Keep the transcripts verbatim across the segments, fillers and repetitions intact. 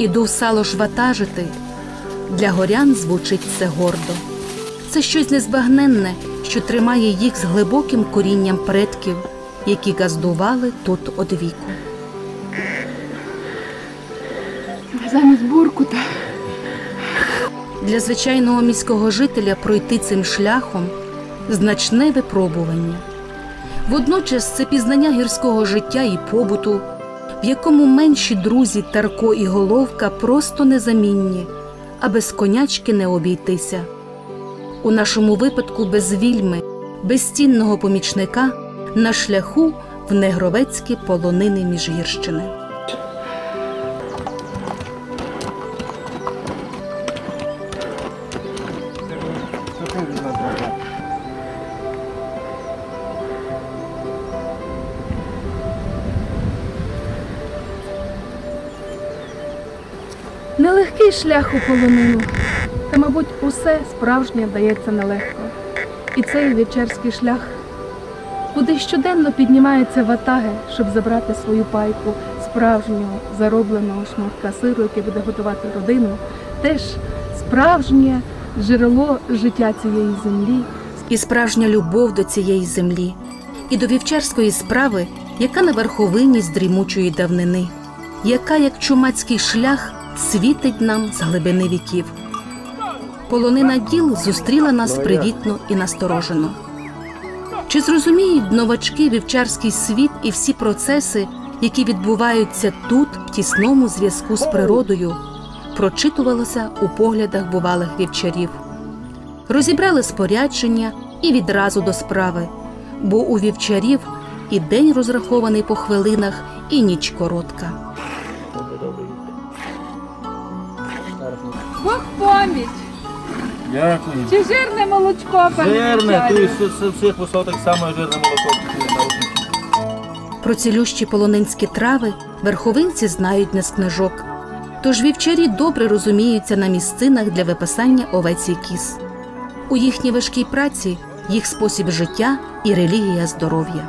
Іду сало ж ватажити, для горян звучить це гордо. Це щось незбагненне, що тримає їх з глибоким корінням предків, які газдували тут одвіку. Замість буркута. Для звичайного міського жителя пройти цим шляхом – значне випробування. Водночас це пізнання гірського життя і побуту, в якому менші друзі Тарко і Головка просто незамінні, а без конячки не обійтися. У нашому випадку без вільми, безцінного помічника на шляху в негровецькі полонини Міжгірщини. Нелегкий шлях у полонину, та, мабуть, усе справжнє дається нелегко. І цей вівчарський шлях, куди щоденно піднімаються ватаги, щоб забрати свою пайку справжнього заробленого шматка сиру, який буде готувати родину, теж справжнє джерело життя цієї землі. І справжня любов до цієї землі, і до вівчарської справи, яка на верховині з дрімучої давнини, яка, як чумацький шлях, світить нам з глибини віків. Полонина діл зустріла нас привітно і насторожено. Чи зрозуміють новачки вівчарський світ і всі процеси, які відбуваються тут, в тісному зв'язку з природою, прочитувалося у поглядах бувалих вівчарів. Розібрали спорядження і відразу до справи, бо у вівчарів і день розрахований по хвилинах, і ніч коротка. Бог поміч! Дякую. Чи жирне молочко, пане Жирне, вівчарю? тут всіх посол так само жирне молоко. Про цілющі полонинські трави верховинці знають не з книжок. Тож вівчарі добре розуміються на місцинах для випасання овець і кіз. У їхній важкій праці їх спосіб життя і релігія здоров'я.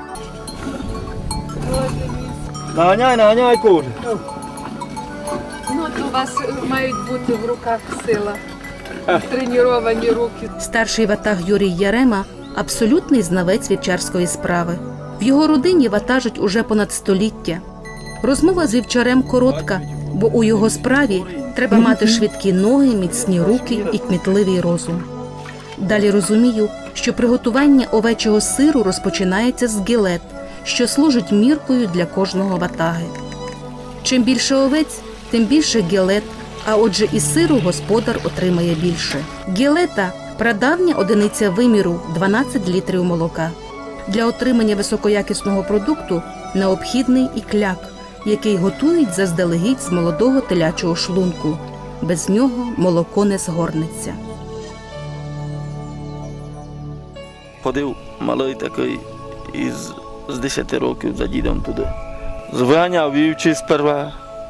Наганяй, наганяй, кур. Ну, то у вас мають бути в руках сила, треновані руки. Старший ватаг Юрій Ярема – абсолютний знавець вівчарської справи. В його родині ватажать уже понад століття. Розмова з вівчарем коротка, бо у його справі треба мати швидкі ноги, міцні руки і кмітливий розум. Далі розумію, що приготування овечого сиру розпочинається з гілет, що служить міркою для кожного ватаги. Чим більше овець, тим більше гілет, а отже і сиру господар отримає більше. Гілета – прадавня одиниця виміру – дванадцять літрів молока. Для отримання високоякісного продукту необхідний і кляк, який готують заздалегідь з молодого телячого шлунку. Без нього молоко не згорнеться. Ходив малий такий із з десяти років за дідом туди. Зганяв вівчі сперва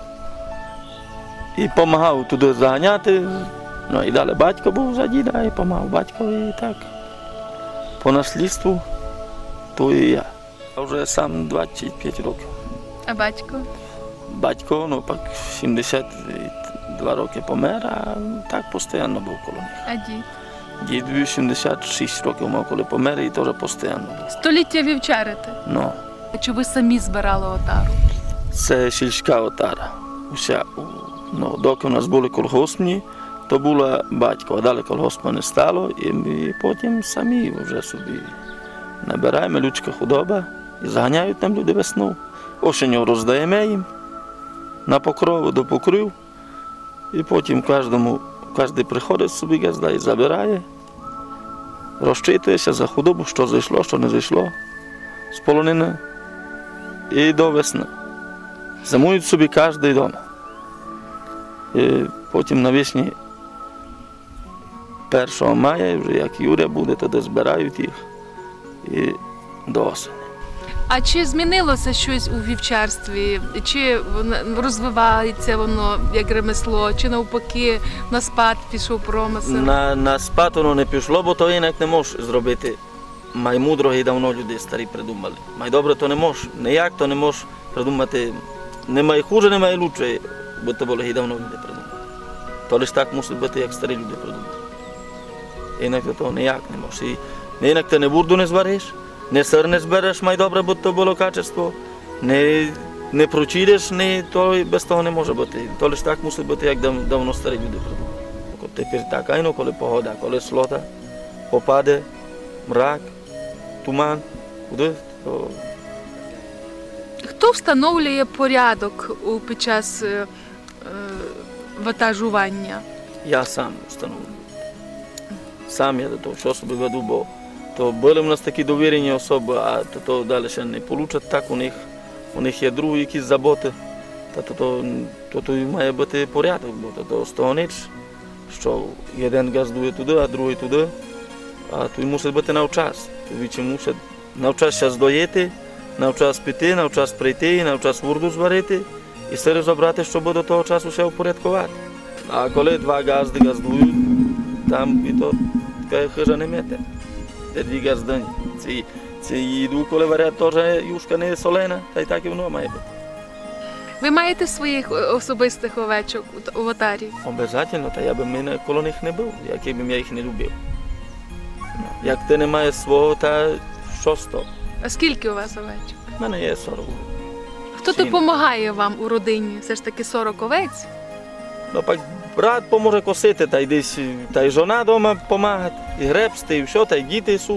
і допомагав туди заганяти. Ну і далі батько був за діда і допомагав батькові і так. По наслідству то і я. Я вже сам двадцять п'ять років. А батько? Батько, ну пак сімдесят два роки помер, а так постійно був коло них. А дід? Дід вісімдесят шість років мав, коли помер, і теж постійно був. Століття вівчарите? Ну. Чи ви самі збирали отару? Це сільська отара. Уся, ну, доки у нас були колгоспні, то була батько, а далі колгоспа не стало, і ми потім самі вже собі набираємо, людська худоба, і заганяють нам люди весну. Осінню роздаємо їм на покрову до покрив, і потім кожному, кожен приходить собі газда і забирає, розчитується за худобу, що зайшло, що не зайшло з полонини, і до весни. Зимують собі кожен вдома. І потім навесні першого мая, вже як Юря буде, тоді збирають їх і до осені. А чи змінилося щось у вівчарстві? Чи розвивається воно як ремесло, чи навпаки на спад пішов промисел? На, на спад воно не пішло, бо то інак не можеш зробити. Май мудро і давно люди старі придумали. Май добре то не можеш, ніяк то не можеш придумати. Немає хуже, немає лучше. бо то були і давно люди придумали. То лише так мусить бути, як старі люди придумали. Інак то ніяк не можеш. І інак ти не бурду не звариш, не сир не збереш, май добре, бо то було качество, не, не прочидеш, не, то і без того не може бути. То лише так мусить бути, як дав, давно старі люди придумали. Тепер так, айно, коли погода, коли слота, попаде, мрак, туман, куди, то... Хто встановлює порядок у- під час е, е, ватажування? Я сам встановлюю. Сам я до того, що собі веду, бо то були в нас такі довірені особи, а то, то далі ще не получать так у них. У них є другі якісь заботи. Та то, то, то, то має бути порядок, бо то, то з того ніч, що один газдує туди, а другий туди. А то й мусить бути навчас. Вічі мусить навчас час доїти, навчас піти, навчас прийти, навчас вурду зварити і сири забрати, щоб до того часу ще впорядкувати. А коли два газди газдують, там і то така хижа не мете. Де дві газдані. Ці, ці їду, коли варять, теж юшка не солена, та й так і воно має бути. Ви маєте своїх е, особистих овечок у- у ватарі? Обов'язково, та я би мене коло них не був, як би я їх не любив. Ну, як ти не маєш свого, та що з того? А скільки у вас овечок? У мене є сорок. Хто Сім. допомагає вам у родині? Все ж таки сорок овець? Ну, пак брат поможе косити, та й десь, та й жона вдома допомагає, і гребсти, і все, та й діти суть.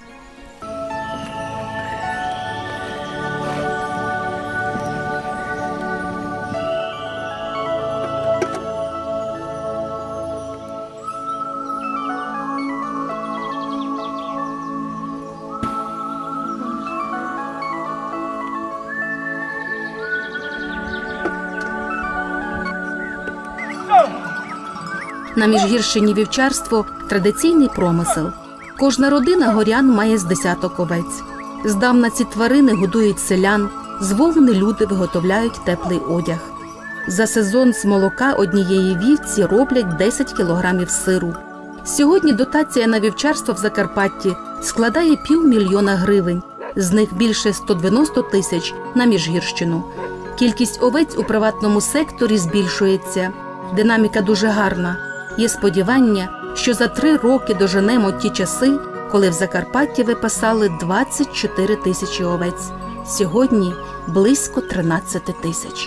На Міжгірщині вівчарство – традиційний промисел. Кожна родина горян має з десяток овець. Здавна ці тварини годують селян, з вовни люди виготовляють теплий одяг. За сезон з молока однієї вівці роблять десять кілограмів сиру. Сьогодні дотація на вівчарство в Закарпатті складає півмільйона гривень, з них більше сто дев'яносто тисяч на Міжгірщину. Кількість овець у приватному секторі збільшується. Динаміка дуже гарна. Є сподівання, що за три роки доженемо ті часи, коли в Закарпатті випасали двадцять чотири тисячі овець. Сьогодні близько тринадцять тисяч.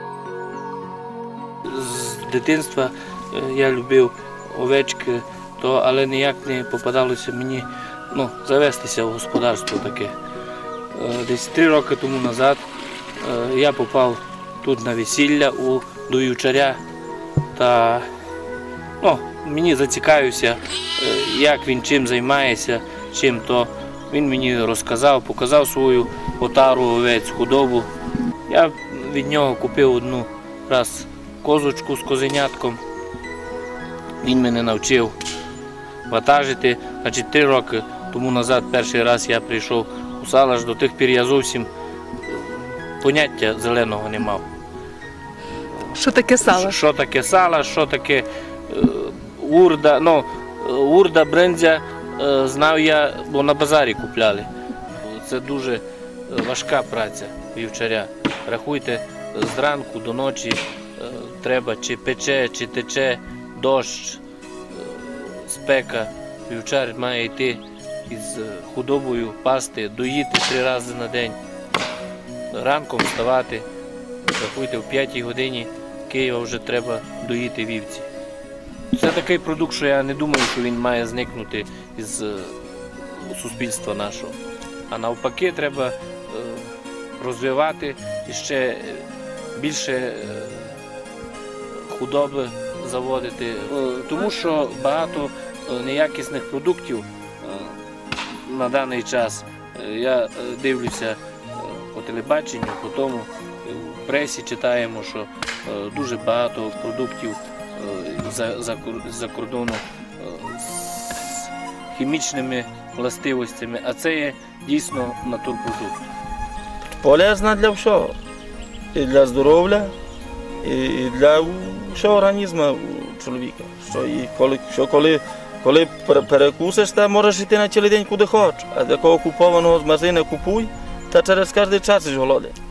З дитинства е, я любив овечки, то, але ніяк не попадалося мені ну, завестися в господарство таке. Е, Десь три роки тому назад е, я попав тут на весілля у, до вівчаря. Та ну, мені зацікавився, е, як він чим займається, чим то. Він мені розказав, показав свою отару овець, худобу. Я від нього купив одну раз козочку з козенятком. Він мене навчив ватажити. Значить, три роки тому назад перший раз я прийшов у Салаш, до тих пір я зовсім поняття зеленого не мав. Що таке сало? Що таке сало, що таке е, урда. Ну, е, урда, брендзя е, знав я, бо на базарі купляли. Це дуже е, важка праця вівчаря. Рахуйте, зранку до ночі е, треба чи пече, чи тече, дощ, е, спека. Вівчар має йти із худобою, пасти, доїти три рази на день. Ранком вставати. Рахуйте, в п'ятій годині Києва вже треба доїти вівці. Це такий продукт, що я не думаю, що він має зникнути із е, суспільства нашого. А навпаки, треба е, розвивати і ще е, більше е, худоби заводити. Е, тому що багато е, неякісних продуктів е, на даний час. Е, я е, дивлюся е, по телебаченню, по тому, в пресі читаємо, що е, дуже багато продуктів е, за, за, за кордону е, з хімічними властивостями, а це є дійсно натурпродукт. Полезна для всього. І для здоров'я, і для всього організму чоловіка. Що, і коли, що коли, коли перекусиш, та можеш йти на цілий день куди хочеш. А такого купованого з магазину купуй, та через кожен час ж голодний.